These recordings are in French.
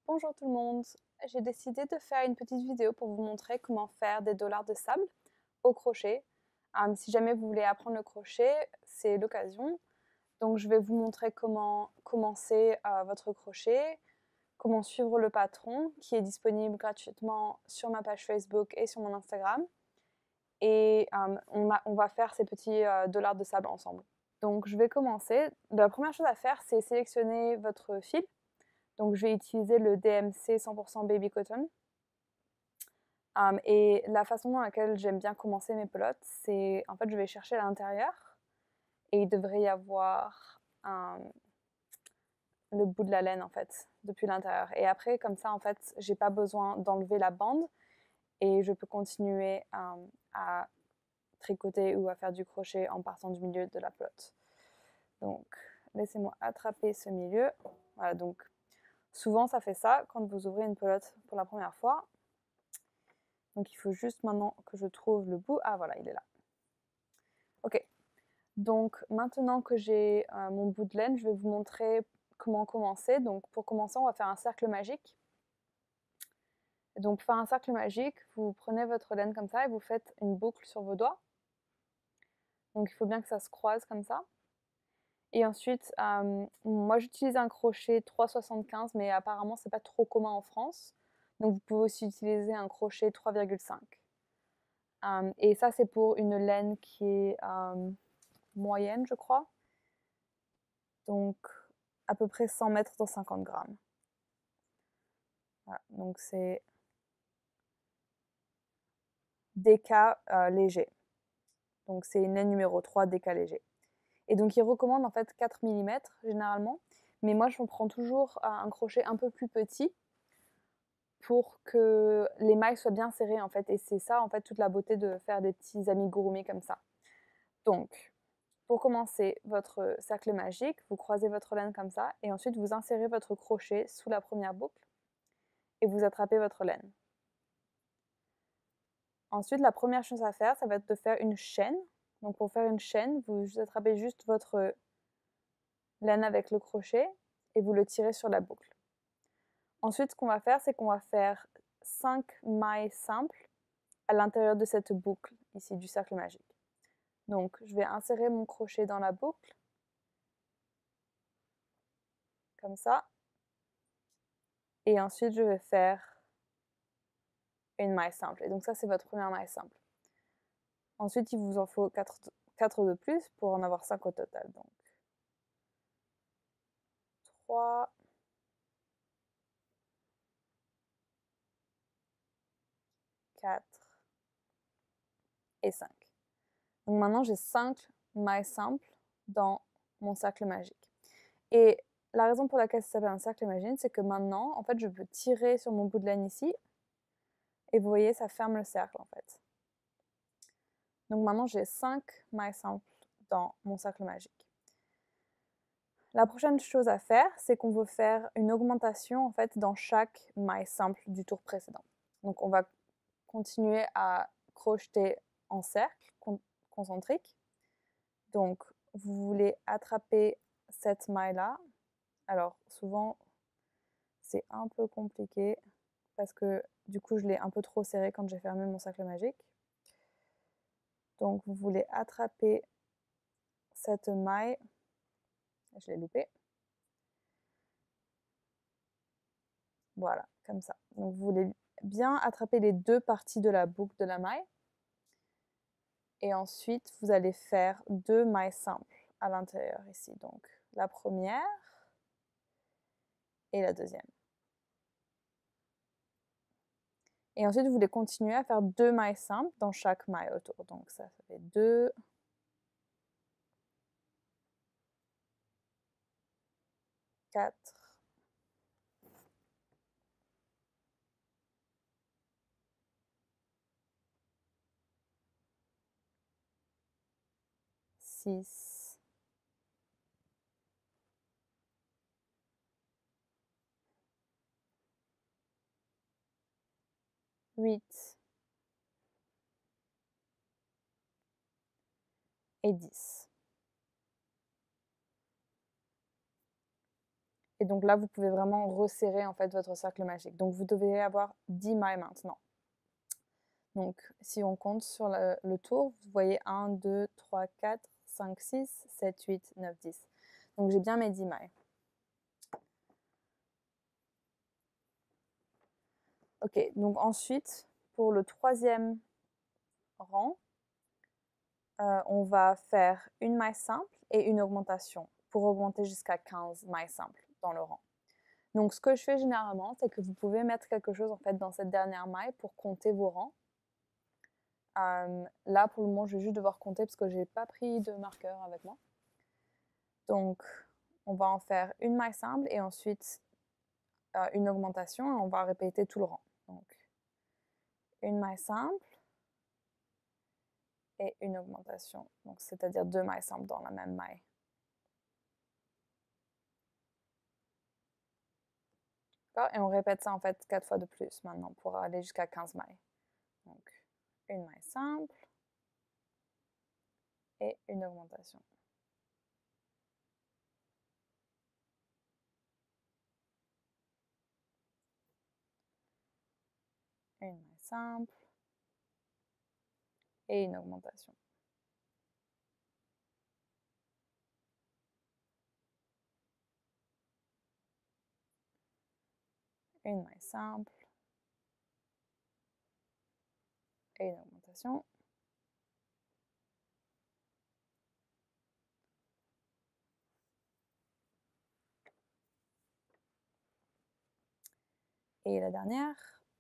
Bonjour tout le monde, j'ai décidé de faire une petite vidéo pour vous montrer comment faire des dollars de sable au crochet. Si jamais vous voulez apprendre le crochet, c'est l'occasion. Donc je vais vous montrer comment commencer votre crochet, comment suivre le patron qui est disponible gratuitement sur ma page Facebook et sur mon Instagram. Et on va faire ces petits dollars de sable ensemble. Donc je vais commencer. La première chose à faire, c'est sélectionner votre fil. Donc je vais utiliser le DMC 100% Baby Cotton. Et la façon dans laquelle j'aime bien commencer mes pelotes, c'est en fait je vais chercher à l'intérieur et il devrait y avoir le bout de la laine en fait depuis l'intérieur. Et après comme ça en fait j'ai pas besoin d'enlever la bande et je peux continuer à tricoter ou à faire du crochet en partant du milieu de la pelote. Donc laissez-moi attraper ce milieu. Voilà, donc souvent ça fait ça quand vous ouvrez une pelote pour la première fois. Donc il faut juste maintenant que je trouve le bout. Ah voilà, il est là. Ok, donc maintenant que j'ai mon bout de laine, je vais vous montrer comment commencer. Donc pour commencer, on va faire un cercle magique. Donc pour faire un cercle magique, vous prenez votre laine comme ça et vous faites une boucle sur vos doigts. Donc il faut bien que ça se croise comme ça. Et ensuite, moi j'utilise un crochet 3,75 mais apparemment c'est pas trop commun en France. Donc vous pouvez aussi utiliser un crochet 3,5. Et ça c'est pour une laine qui est moyenne je crois. Donc à peu près 100 mètres dans 50 grammes. Voilà, donc c'est DK léger. Donc c'est une laine numéro 3 DK léger. Et donc il recommande en fait 4 mm généralement. Mais moi je prends toujours un crochet un peu plus petit pour que les mailles soient bien serrées en fait. Et c'est ça en fait toute la beauté de faire des petits amigurumi comme ça. Donc pour commencer votre cercle magique, vous croisez votre laine comme ça et ensuite vous insérez votre crochet sous la première boucle et vous attrapez votre laine. Ensuite, la première chose à faire, ça va être de faire une chaîne. Donc pour faire une chaîne, vous attrapez juste votre laine avec le crochet et vous le tirez sur la boucle. Ensuite, ce qu'on va faire, c'est qu'on va faire 5 mailles simples à l'intérieur de cette boucle ici du cercle magique. Donc je vais insérer mon crochet dans la boucle, comme ça. Et ensuite, je vais faire une maille simple. Et donc ça, c'est votre première maille simple. Ensuite, il vous en faut 4 de plus pour en avoir 5 au total. Donc 3, 4 et 5. Donc maintenant, j'ai 5 mailles simples dans mon cercle magique. Et la raison pour laquelle ça s'appelle un cercle magique, c'est que maintenant, en fait, je peux tirer sur mon bout de laine ici. Et vous voyez, ça ferme le cercle, en fait. Donc maintenant, j'ai 5 mailles simples dans mon cercle magique. La prochaine chose à faire, c'est qu'on veut faire une augmentation, en fait, dans chaque maille simple du tour précédent. Donc on va continuer à crocheter en cercle concentrique. Donc vous voulez attraper cette maille-là. Alors souvent, c'est un peu compliqué parce que du coup, je l'ai un peu trop serré quand j'ai fermé mon cercle magique. Donc vous voulez attraper cette maille. Je l'ai loupé. Voilà, comme ça. Donc vous voulez bien attraper les deux parties de la boucle de la maille. Et ensuite, vous allez faire 2 mailles simples à l'intérieur ici. Donc la première et la deuxième. Et ensuite, vous voulez continuer à faire 2 mailles simples dans chaque maille autour. Donc ça fait 2, 4, 6, 8 et 10. Et donc là, vous pouvez vraiment resserrer en fait votre cercle magique. Donc vous devez avoir 10 mailles maintenant. Donc si on compte sur le tour, vous voyez 1, 2, 3, 4, 5, 6, 7, 8, 9, 10. Donc j'ai bien mes 10 mailles. Ok, donc ensuite, pour le troisième rang, on va faire une maille simple et une augmentation pour augmenter jusqu'à 15 mailles simples dans le rang. Donc ce que je fais généralement, c'est que vous pouvez mettre quelque chose en fait dans cette dernière maille pour compter vos rangs. Là, pour le moment, je vais juste devoir compter parce que je n'ai pas pris de marqueur avec moi. Donc, on va en faire une maille simple et ensuite une augmentation et on va répéter tout le rang. Donc, une maille simple et une augmentation. Donc, c'est-à-dire 2 mailles simples dans la même maille. Et on répète ça en fait 4 fois de plus maintenant pour aller jusqu'à 15 mailles. Donc, une maille simple et une augmentation. Une maille simple et une augmentation. Une maille simple et une augmentation. Et la dernière,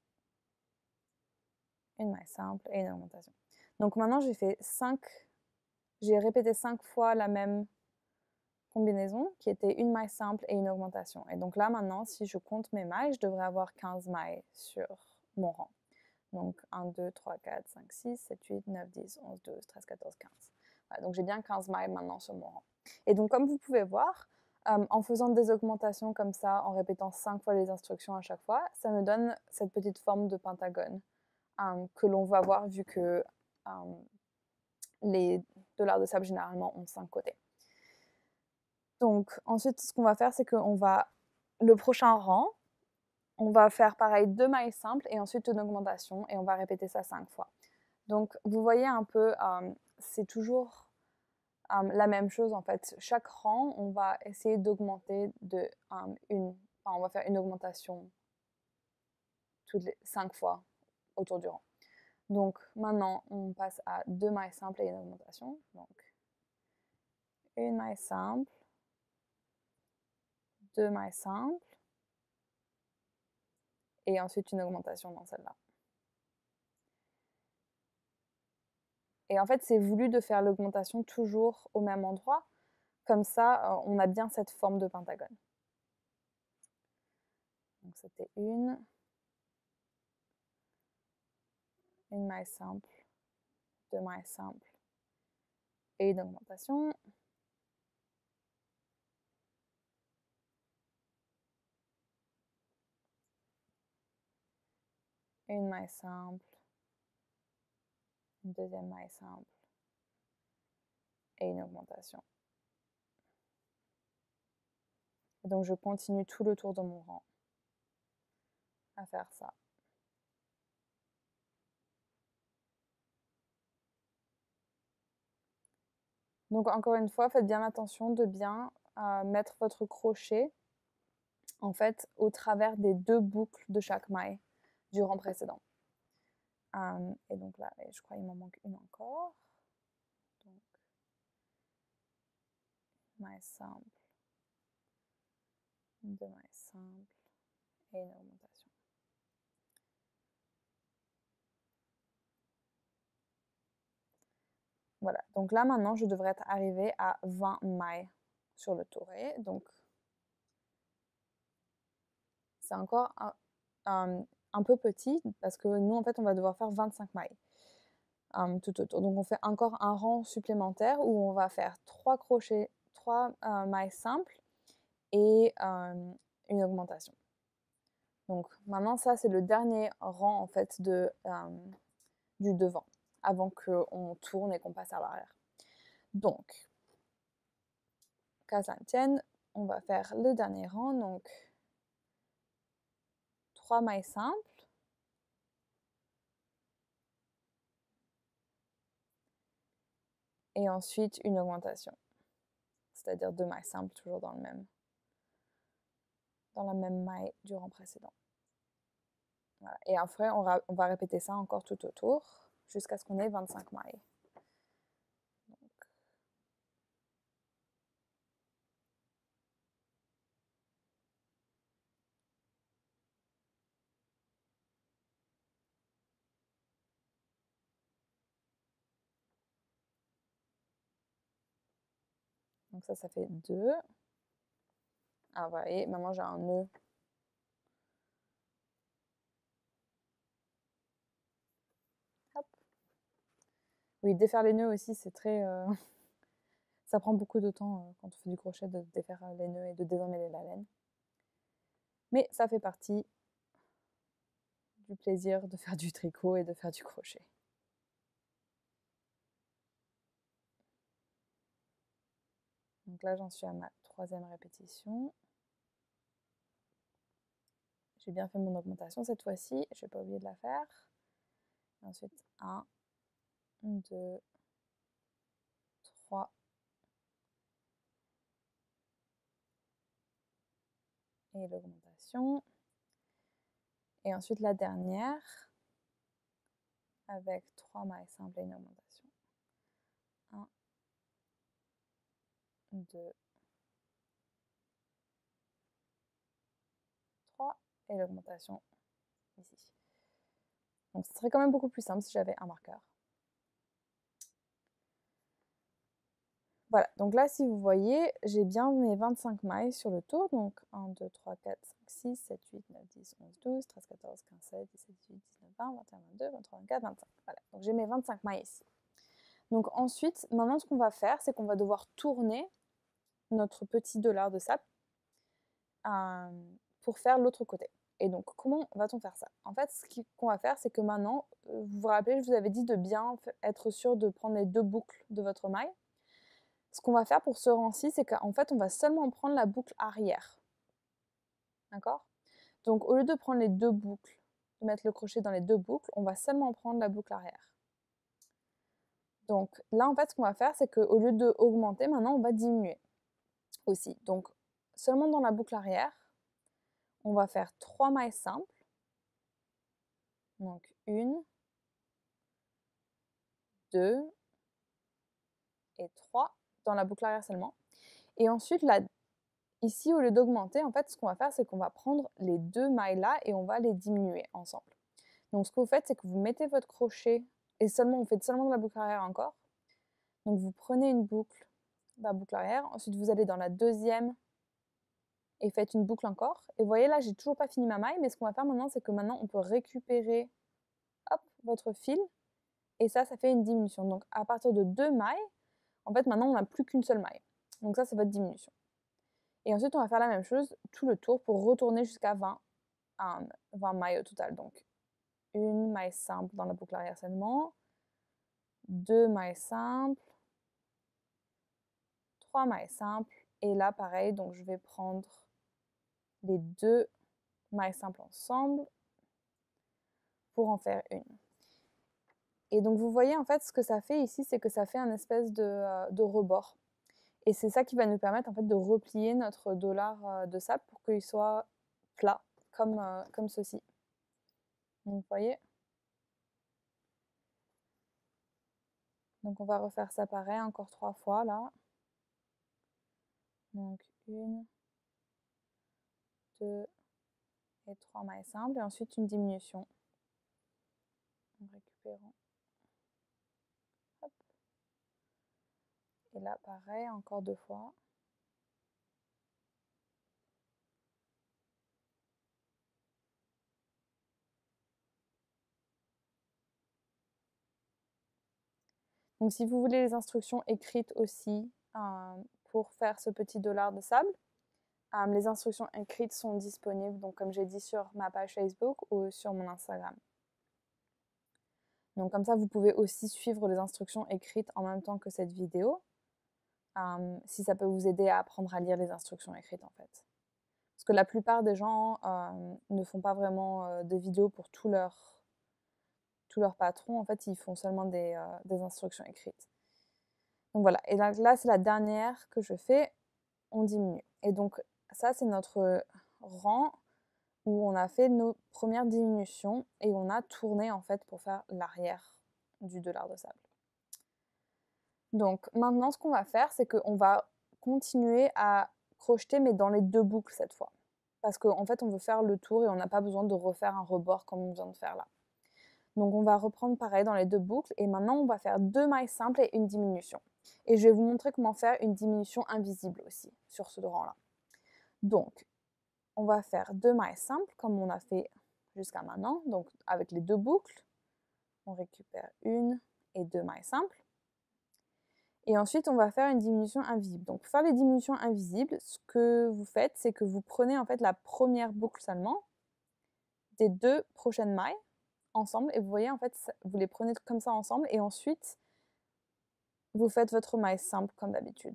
une maille simple et une augmentation. Donc maintenant, j'ai répété 5 fois la même combinaison qui était une maille simple et une augmentation. Et donc là, maintenant, si je compte mes mailles, je devrais avoir 15 mailles sur mon rang. Donc 1, 2, 3, 4, 5, 6, 7, 8, 9, 10, 11, 12, 13, 14, 15. Voilà, donc j'ai bien 15 mailles maintenant sur mon rang. Et donc comme vous pouvez voir, en faisant des augmentations comme ça, en répétant 5 fois les instructions à chaque fois, ça me donne cette petite forme de pentagone que l'on va voir vu que les dollars de sable généralement ont 5 côtés. Donc ensuite, ce qu'on va faire, c'est qu'on va, le prochain rang, on va faire pareil 2 mailles simples et ensuite une augmentation et on va répéter ça 5 fois. Donc vous voyez un peu, c'est toujours la même chose en fait. Chaque rang, on va essayer d'augmenter on va faire une augmentation toutes les 5 fois autour du rang. Donc maintenant, on passe à 2 mailles simples et une augmentation. Donc une maille simple, 2 mailles simples, et ensuite une augmentation dans celle-là. Et en fait, c'est voulu de faire l'augmentation toujours au même endroit. Comme ça, on a bien cette forme de pentagone. Donc c'était une maille simple, 2 mailles simples et une augmentation. Une maille simple, une deuxième maille simple et une augmentation. Et donc je continue tout le tour de mon rang à faire ça. Donc encore une fois, faites bien attention de bien mettre votre crochet en fait au travers des 2 boucles de chaque maille du rang précédent. Et donc là, je crois qu'il m'en manque une encore. Donc, maille simple, 2 mailles simples et une augmentation. Voilà, donc là maintenant, je devrais être arrivée à 20 mailles sur le tour. Donc, c'est encore un peu petit parce que nous, en fait, on va devoir faire 25 mailles tout autour. Donc, on fait encore un rang supplémentaire où on va faire 3 crochets, 3 mailles simples et une augmentation. Donc, maintenant, ça, c'est le dernier rang, en fait, du devant, avant qu'on tourne et qu'on passe à l'arrière. Donc, qu'à ça ne tienne, on va faire le dernier rang, donc 3 mailles simples. Et ensuite une augmentation, c'est-à-dire 2 mailles simples, toujours dans la même maille du rang précédent. Voilà. Et après, on va répéter ça encore tout autour, jusqu'à ce qu'on ait 25 mailles. Donc ça fait 2. Ah, vous voyez, maintenant j'ai un nœud. Hop. Oui, défaire les nœuds aussi, c'est très... ça prend beaucoup de temps quand on fait du crochet de défaire les nœuds et de déemmêler la laine. Mais ça fait partie du plaisir de faire du tricot et de faire du crochet. Donc là, j'en suis à ma 3e répétition. J'ai bien fait mon augmentation cette fois-ci, je n'ai pas oublié de la faire. Et ensuite, 1, 2, 3. Et l'augmentation. Et ensuite la dernière, avec 3 mailles simples et une augmentation. 1, 2, 3. Et l'augmentation ici. Donc ce serait quand même beaucoup plus simple si j'avais un marqueur. Voilà, donc là, si vous voyez, j'ai bien mes 25 mailles sur le tour. Donc 1, 2, 3, 4, 5, 6, 7, 8, 9, 10, 11, 12, 13, 14, 15, 16, 17, 18, 19, 20, 21, 22, 23, 24, 25. Voilà, donc j'ai mes 25 mailles ici. Donc ensuite, maintenant, ce qu'on va faire, c'est qu'on va devoir tourner notre petit dollar de sable pour faire l'autre côté. Et donc, comment va-t-on faire ça? En fait, ce qu'on va faire, c'est que maintenant, vous vous rappelez, je vous avais dit de bien être sûr de prendre les 2 boucles de votre maille. Ce qu'on va faire pour ce rang-ci, c'est qu'en fait, on va seulement prendre la boucle arrière. D'accord? Donc, au lieu de prendre les 2 boucles, de mettre le crochet dans les 2 boucles, on va seulement prendre la boucle arrière. Donc là, en fait, ce qu'on va faire, c'est qu'au lieu de augmenter, maintenant, on va diminuer aussi. Donc, seulement dans la boucle arrière, on va faire 3 mailles simples. Donc, 1, 2 et 3 dans la boucle arrière seulement. Et ensuite, là, ici, au lieu d'augmenter, en fait, ce qu'on va faire, c'est qu'on va prendre les 2 mailles là et on va les diminuer ensemble. Donc, ce que vous faites, c'est que vous mettez votre crochet et on fait seulement de la boucle arrière encore. Donc, vous prenez une boucle, la boucle arrière. Ensuite, vous allez dans la 2e et faites une boucle encore. Et vous voyez, là, j'ai toujours pas fini ma maille, mais ce qu'on va faire maintenant, c'est que maintenant, on peut récupérer, hop, votre fil. Et ça fait une diminution. Donc, à partir de 2 mailles, en fait, maintenant, on n'a plus qu'une seule maille. Donc ça, c'est votre diminution. Et ensuite, on va faire la même chose tout le tour pour retourner jusqu'à 20 mailles au total. Donc, une maille simple dans la boucle arrière seulement, 2 mailles simples, 3 mailles simples. Et là, pareil, donc je vais prendre les 2 mailles simples ensemble pour en faire une. Et donc, vous voyez, en fait, ce que ça fait ici, c'est que ça fait un espèce de rebord. Et c'est ça qui va nous permettre, en fait, de replier notre dollar de sable pour qu'il soit plat, comme ceci. Donc, vous voyez. Donc, on va refaire ça pareil, encore 3 fois, là. Donc, 1, 2 et 3 mailles simples. Et ensuite, une diminution. En récupérant. Hop. Et là, pareil, encore 2 fois. Donc, si vous voulez les instructions écrites aussi pour faire ce petit dollar de sable, les instructions écrites sont disponibles, donc comme j'ai dit, sur ma page Facebook ou sur mon Instagram. Donc comme ça, vous pouvez aussi suivre les instructions écrites en même temps que cette vidéo. si ça peut vous aider à apprendre à lire les instructions écrites en fait. Parce que la plupart des gens ne font pas vraiment de vidéos pour tous leurs patrons. En fait, ils font seulement des instructions écrites. Donc voilà, et là c'est la dernière que je fais, on diminue. Et donc ça c'est notre rang où on a fait nos premières diminutions et on a tourné en fait pour faire l'arrière du $. Donc maintenant ce qu'on va faire, c'est qu'on va continuer à crocheter mais dans les 2 boucles cette fois. Parce qu'en fait on veut faire le tour et on n'a pas besoin de refaire un rebord comme on vient de faire là. Donc on va reprendre pareil dans les 2 boucles et maintenant on va faire 2 mailles simples et une diminution. Et je vais vous montrer comment faire une diminution invisible aussi sur ce rang là. Donc on va faire 2 mailles simples comme on a fait jusqu'à maintenant, donc avec les 2 boucles, on récupère une et 2 mailles simples. Et ensuite, on va faire une diminution invisible. Donc, pour faire les diminutions invisibles, ce que vous faites, c'est que vous prenez en fait la première boucle seulement des 2 prochaines mailles ensemble. Et vous voyez, en fait, vous les prenez comme ça ensemble. Et ensuite, vous faites votre maille simple comme d'habitude.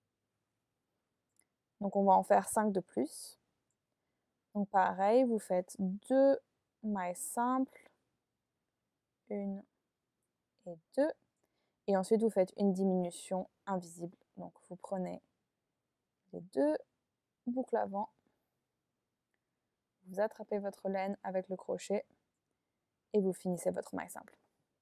Donc, on va en faire 5 de plus. Donc, pareil, vous faites 2 mailles simples, 1 et 2. Et ensuite, vous faites une diminution invisible. Donc, vous prenez les 2 boucles avant, vous attrapez votre laine avec le crochet et vous finissez votre maille simple.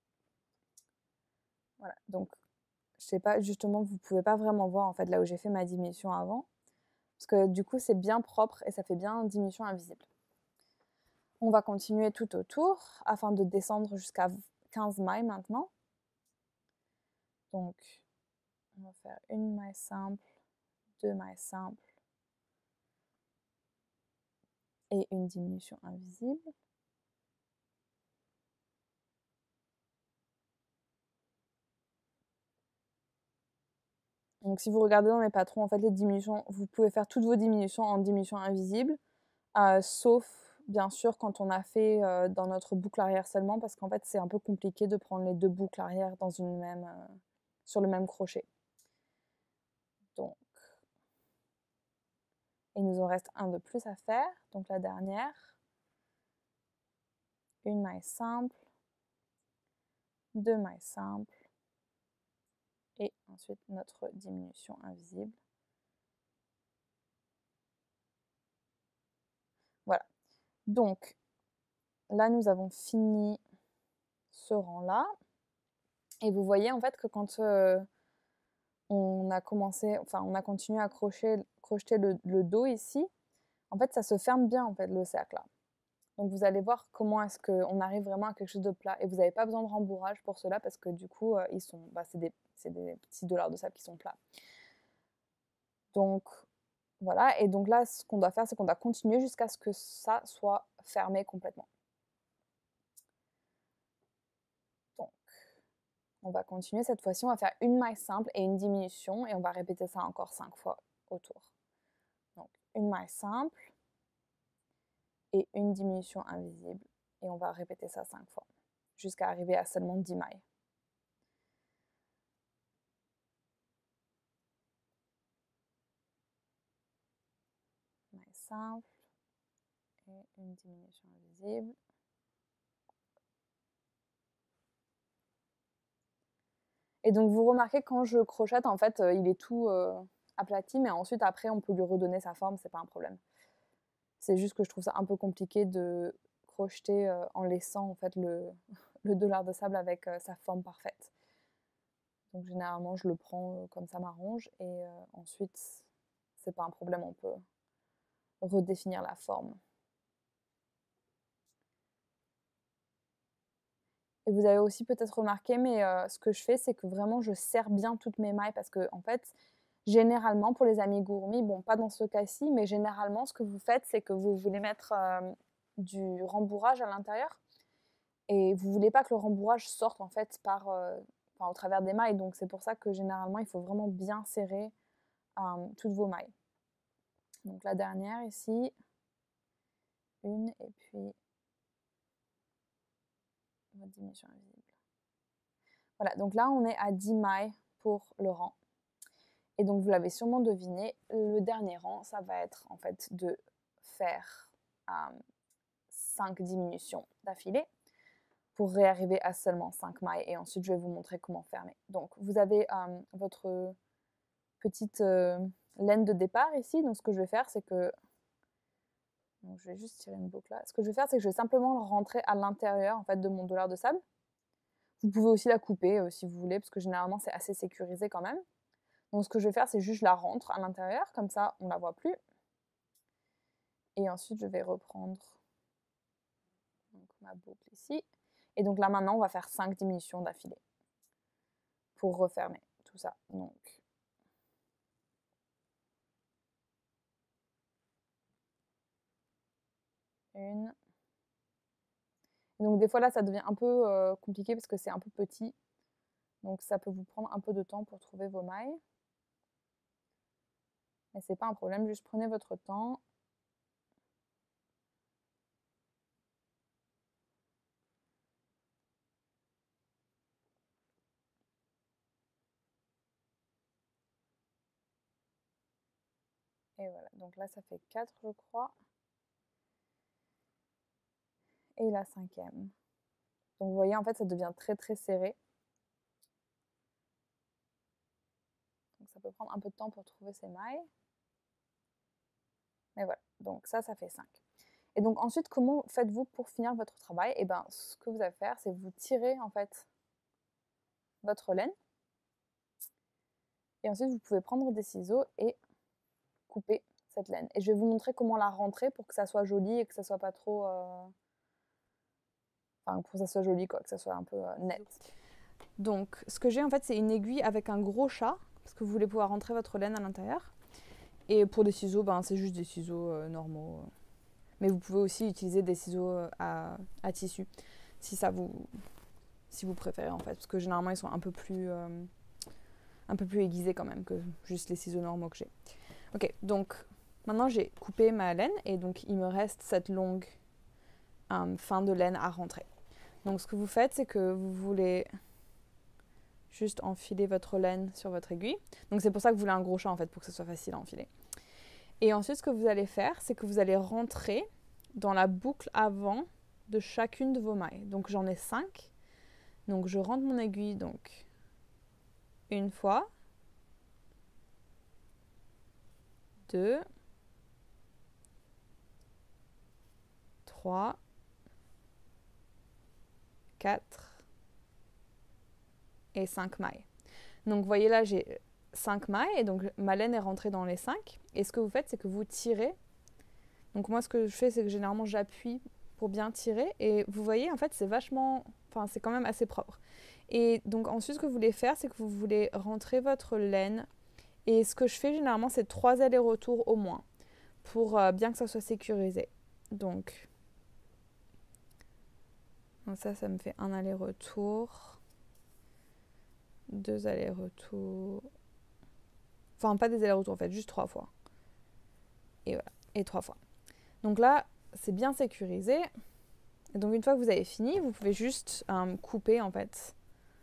Voilà, donc je sais pas, justement, vous pouvez pas vraiment voir en fait là où j'ai fait ma diminution avant, parce que du coup c'est bien propre et ça fait bien diminution invisible. On va continuer tout autour afin de descendre jusqu'à 15 mailles maintenant. Donc on va faire une maille simple, 2 mailles simples et une diminution invisible. Donc si vous regardez dans mes patrons, en fait les diminutions, vous pouvez faire toutes vos diminutions en diminution invisible, sauf bien sûr quand on a fait dans notre boucle arrière seulement, parce qu'en fait c'est un peu compliqué de prendre les 2 boucles arrière dans une même, sur le même crochet. Donc, il nous en reste un de plus à faire, donc la dernière. Une maille simple, 2 mailles simples, et ensuite notre diminution invisible. Voilà. Donc, là nous avons fini ce rang-là. Et vous voyez en fait que quand on a continué à crocheter le dos ici, en fait ça se ferme bien en fait le cercle là. Donc vous allez voir comment est-ce qu'on arrive vraiment à quelque chose de plat. Et vous n'avez pas besoin de rembourrage pour cela parce que du coup c'est des petits $ de sable qui sont plats. Donc voilà, et donc là ce qu'on doit faire, c'est qu'on doit continuer jusqu'à ce que ça soit fermé complètement. Donc on va continuer, cette fois-ci on va faire une maille simple et une diminution et on va répéter ça encore 5 fois autour. Donc une maille simple et une diminution invisible et on va répéter ça 5 fois jusqu'à arriver à seulement 10 mailles. Maille simple et une diminution invisible. Et donc vous remarquez quand je crochette, en fait, il est tout aplati, mais ensuite après on peut lui redonner sa forme, c'est pas un problème. C'est juste que je trouve ça un peu compliqué de crocheter en laissant en fait le $ de sable avec sa forme parfaite. Donc généralement je le prends comme ça m'arrange et ensuite c'est pas un problème, on peut redéfinir la forme. Et vous avez aussi peut-être remarqué, mais ce que je fais, c'est que vraiment je serre bien toutes mes mailles parce que en fait, généralement pour les amigurumis, bon pas dans ce cas-ci, mais généralement ce que vous faites, c'est que vous voulez mettre du rembourrage à l'intérieur et vous voulez pas que le rembourrage sorte en fait au travers des mailles. Donc c'est pour ça que généralement il faut vraiment bien serrer toutes vos mailles. Donc la dernière ici, une et puis votre diminution invisible. Voilà, donc là on est à 10 mailles pour le rang. Et donc vous l'avez sûrement deviné, le dernier rang, ça va être en fait de faire 5 diminutions d'affilée pour réarriver à seulement 5 mailles. Et ensuite, je vais vous montrer comment fermer. Donc vous avez votre petite laine de départ ici. Donc ce que je vais faire, c'est que... Donc, je vais juste tirer une boucle là. Ce que je vais faire, c'est que je vais simplement le rentrer à l'intérieur en fait, de mon dollar de sable. Vous pouvez aussi la couper si vous voulez, parce que généralement, c'est assez sécurisé quand même. Donc ce que je vais faire, c'est juste je la rentre à l'intérieur, comme ça, on ne la voit plus. Et ensuite, je vais reprendre donc, ma boucle ici. Et donc là, maintenant, on va faire 5 diminutions d'affilée pour refermer tout ça. Donc, une. Et donc des fois, là, ça devient un peu compliqué parce que c'est un peu petit. Donc ça peut vous prendre un peu de temps pour trouver vos mailles. Mais c'est pas un problème, juste prenez votre temps. Et voilà, donc là, ça fait 4, je crois. Et la 5e. Donc vous voyez, en fait, ça devient très très serré. Donc ça peut prendre un peu de temps pour trouver ces mailles. Mais voilà, donc ça fait 5. Et donc ensuite, comment faites-vous pour finir votre travail? Et bien, ce que vous allez faire, c'est vous tirer en fait votre laine. Et ensuite, vous pouvez prendre des ciseaux et couper cette laine. Et je vais vous montrer comment la rentrer pour que ça soit joli et que ça soit pas trop... Enfin, pour que ça soit joli, quoi, que ça soit un peu net. Donc, ce que j'ai en fait, c'est une aiguille avec un gros chat, parce que vous voulez pouvoir rentrer votre laine à l'intérieur. Et pour des ciseaux, ben, c'est juste des ciseaux normaux. Mais vous pouvez aussi utiliser des ciseaux à tissu, si vous préférez en fait, parce que généralement ils sont un peu plus aiguisés quand même que juste les ciseaux normaux que j'ai. Ok, donc maintenant j'ai coupé ma laine et donc il me reste cette longue fin de laine à rentrer. Donc ce que vous faites, c'est que vous voulez juste enfiler votre laine sur votre aiguille. Donc c'est pour ça que vous voulez un gros chat en fait, pour que ce soit facile à enfiler. Et ensuite ce que vous allez faire, c'est que vous allez rentrer dans la boucle avant de chacune de vos mailles. Donc j'en ai 5. Donc je rentre mon aiguille donc une fois, 2, 3, 4 et 5 mailles. Donc vous voyez là, j'ai 5 mailles et donc ma laine est rentrée dans les 5. Et ce que vous faites, c'est que vous tirez. Donc moi, ce que je fais, c'est que généralement, j'appuie pour bien tirer. Et vous voyez, en fait, c'est vachement... Enfin, c'est quand même assez propre. Et donc ensuite, ce que vous voulez faire, c'est que vous voulez rentrer votre laine. Et ce que je fais généralement, c'est 3 allers-retours au moins pour bien que ça soit sécurisé. Donc ça me fait un aller-retour. 2 allers-retours. Enfin, pas des allers-retours en fait, juste 3 fois. Et voilà, et 3 fois. Donc là, c'est bien sécurisé. Et donc une fois que vous avez fini, vous pouvez juste couper en fait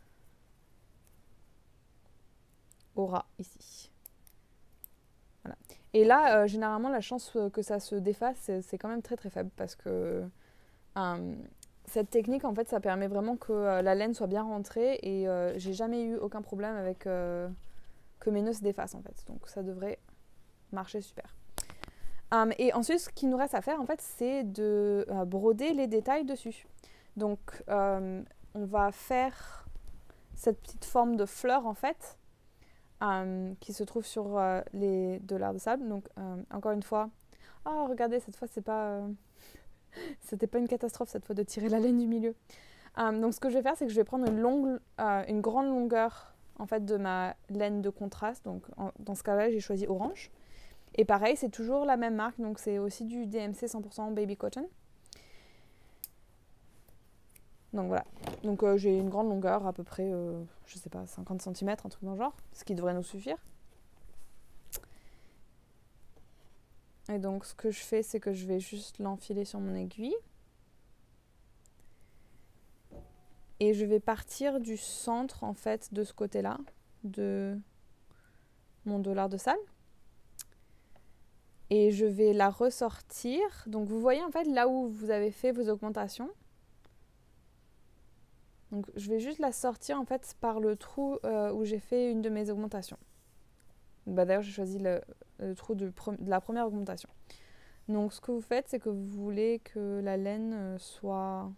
au ras ici. Voilà. Et là, généralement, la chance que ça se défasse, c'est quand même très très faible parce que cette technique, en fait, ça permet vraiment que la laine soit bien rentrée et j'ai jamais eu aucun problème avec que mes nœuds se défassent en fait. Donc ça devrait marcher super. Et ensuite, ce qu'il nous reste à faire, en fait, c'est de broder les détails dessus. Donc, on va faire cette petite forme de fleur, en fait, qui se trouve sur les dollars de sable. Donc, encore une fois, oh, regardez, cette fois, c'était pas une catastrophe, cette fois, de tirer la laine du milieu. Donc, ce que je vais faire, c'est que je vais prendre une grande longueur, en fait, de ma laine de contraste. Donc, dans ce cas-là, j'ai choisi orange. Et pareil, c'est toujours la même marque, donc c'est aussi du DMC 100% Baby Cotton. Donc voilà. Donc j'ai une grande longueur, à peu près, je sais pas, 50 cm, un truc dans le genre, ce qui devrait nous suffire. Et donc ce que je fais, c'est que je vais juste l'enfiler sur mon aiguille. Et je vais partir du centre, en fait, de ce côté-là, de mon dollar de sable. Et je vais la ressortir. Donc vous voyez en fait là où vous avez fait vos augmentations. Donc je vais juste la sortir en fait par le trou où j'ai fait une de mes augmentations. Bah, d'ailleurs j'ai choisi le trou de la première augmentation. Donc ce que vous faites, c'est que vous voulez que la laine soit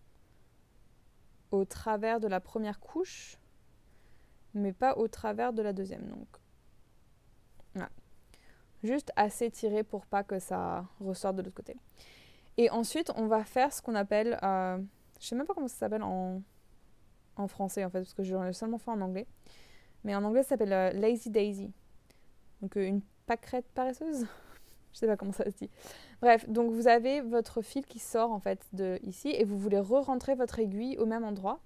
au travers de la première couche, mais pas au travers de la deuxième. Donc voilà. Juste assez tiré pour pas que ça ressorte de l'autre côté. Et ensuite, on va faire ce qu'on appelle, je sais même pas comment ça s'appelle en français en fait, parce que j'en ai seulement fait en anglais. Mais en anglais, ça s'appelle Lazy Daisy. Donc une pâquerette paresseuse. Je sais pas comment ça se dit. Bref, donc vous avez votre fil qui sort en fait de ici et vous voulez re-rentrer votre aiguille au même endroit.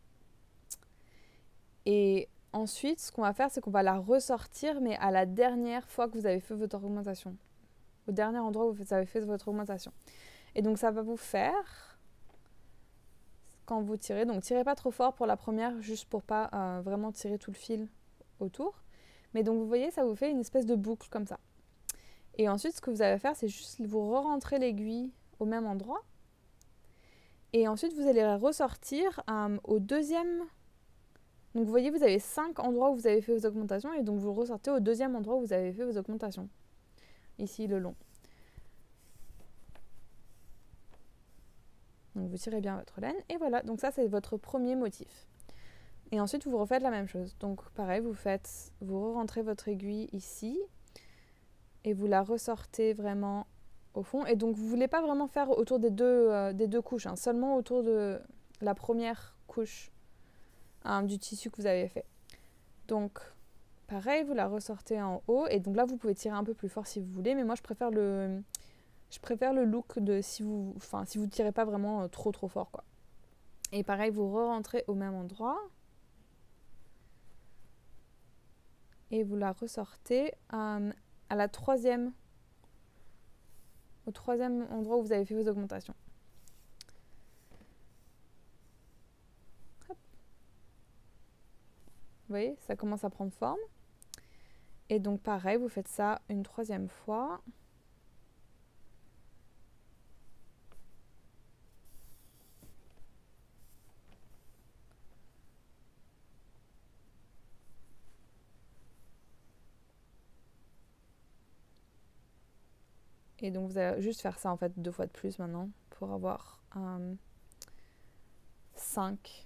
Et ensuite, ce qu'on va faire, c'est qu'on va la ressortir, mais à la dernière fois que vous avez fait votre augmentation. Au dernier endroit où vous avez fait votre augmentation. Et donc ça va vous faire, quand vous tirez, donc tirez pas trop fort pour la première, juste pour pas vraiment tirer tout le fil autour. Mais donc vous voyez, ça vous fait une espèce de boucle comme ça. Et ensuite, ce que vous allez faire, c'est juste vous re-rentrer l'aiguille au même endroit. Et ensuite, vous allez la ressortir au deuxième. Donc vous voyez, vous avez 5 endroits où vous avez fait vos augmentations. Et donc vous le ressortez au deuxième endroit où vous avez fait vos augmentations. Ici, le long. Donc vous tirez bien votre laine. Et voilà, donc ça, c'est votre premier motif. Et ensuite, vous refaites la même chose. Donc pareil, vous re-rentrez votre aiguille ici. Et vous la ressortez vraiment au fond. Et donc, vous ne voulez pas vraiment faire autour des deux couches, hein, seulement autour de la première couche du tissu que vous avez fait. Donc, pareil, vous la ressortez en haut. Et donc là, vous pouvez tirer un peu plus fort si vous voulez. Mais moi, je préfère le look de si vous tirez pas vraiment trop fort, quoi. Et pareil, vous re-rentrez au même endroit. Et vous la ressortez au troisième endroit où vous avez fait vos augmentations. Hop. Vous voyez, ça commence à prendre forme. Et donc pareil, vous faites ça une troisième fois. Et donc vous allez juste faire ça en fait 2 fois de plus maintenant pour avoir 5.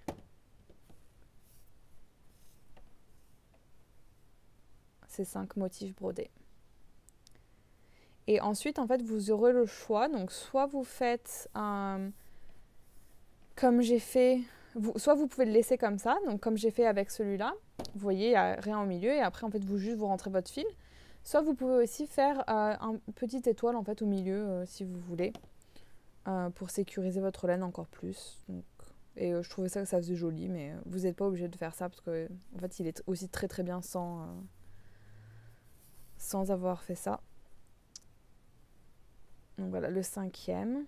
Ces 5 motifs brodés. Et ensuite en fait vous aurez le choix. Donc soit vous faites comme j'ai fait, soit vous pouvez le laisser comme ça, donc comme j'ai fait avec celui-là. Vous voyez, il n'y a rien au milieu et après en fait vous rentrez votre fil. Soit vous pouvez aussi faire une petite étoile en fait au milieu si vous voulez, pour sécuriser votre laine encore plus. Donc, et je trouvais ça que ça faisait joli, mais vous n'êtes pas obligé de faire ça parce que en fait il est aussi très bien sans avoir fait ça. Donc voilà, le 5e.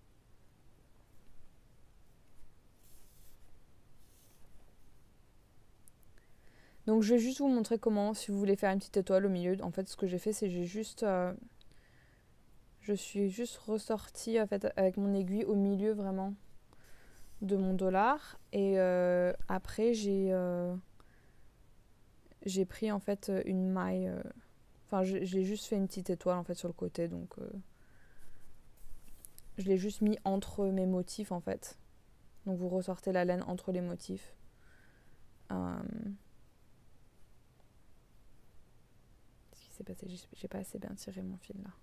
Donc je vais juste vous montrer comment, si vous voulez faire une petite étoile au milieu. En fait, ce que j'ai fait, c'est je suis juste ressortie en fait, avec mon aiguille au milieu vraiment de mon dollar. Et après, j'ai pris en fait une maille. Enfin, j'ai juste fait une petite étoile en fait sur le côté. Donc je l'ai juste mis entre mes motifs en fait. Donc vous ressortez la laine entre les motifs. Qu'est-ce qui s'est passé? J'ai pas assez bien tiré mon fil là.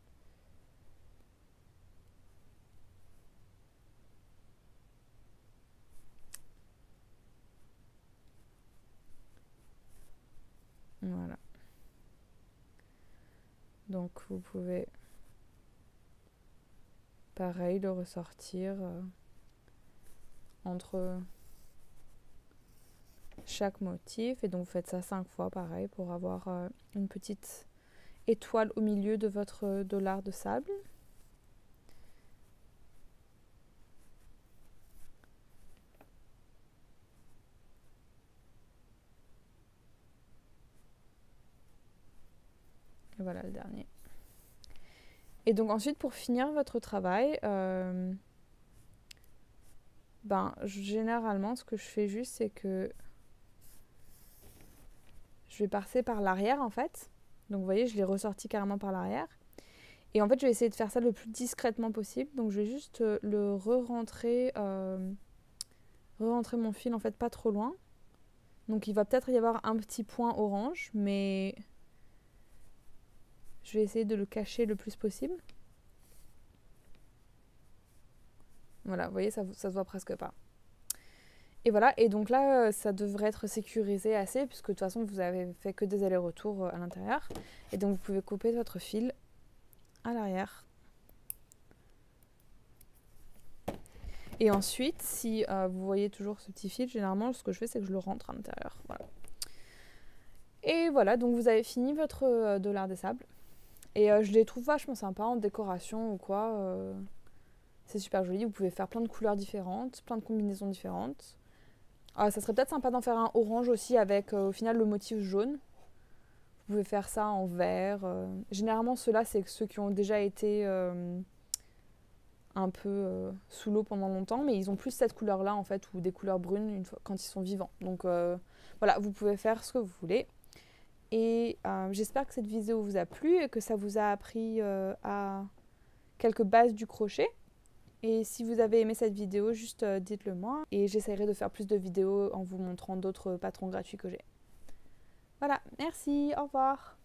Voilà. Donc vous pouvez pareil le ressortir entre chaque motif. Et donc vous faites ça 5 fois pareil pour avoir une petite étoile au milieu de votre dollar de sable. Et voilà le dernier. Et donc ensuite, pour finir votre travail, généralement, ce que je fais juste, c'est que je vais passer par l'arrière en fait. Donc vous voyez, je l'ai ressorti carrément par l'arrière. Et en fait, je vais essayer de faire ça le plus discrètement possible. Donc je vais juste le re-rentrer mon fil en fait pas trop loin. Donc il va peut-être y avoir un petit point orange, mais je vais essayer de le cacher le plus possible. Voilà, vous voyez, ça se voit presque pas. Et voilà, et donc là, ça devrait être sécurisé assez, puisque de toute façon, vous avez fait que des allers-retours à l'intérieur. Et donc, vous pouvez couper votre fil à l'arrière. Et ensuite, si vous voyez toujours ce petit fil, généralement, ce que je fais, c'est que je le rentre à l'intérieur. Voilà. Et voilà, donc vous avez fini votre dollar des sables. Et je les trouve vachement sympas en décoration ou quoi. C'est super joli, vous pouvez faire plein de couleurs différentes, plein de combinaisons différentes. Ça serait peut-être sympa d'en faire un orange aussi avec au final le motif jaune. Vous pouvez faire ça en vert. Généralement ceux-là c'est ceux qui ont déjà été un peu sous l'eau pendant longtemps, mais ils ont plus cette couleur-là en fait, ou des couleurs brunes quand ils sont vivants. Donc voilà, vous pouvez faire ce que vous voulez. Et j'espère que cette vidéo vous a plu et que ça vous a appris à quelques bases du crochet. Et si vous avez aimé cette vidéo, juste dites-le moi. Et j'essaierai de faire plus de vidéos en vous montrant d'autres patrons gratuits que j'ai. Voilà, merci, au revoir.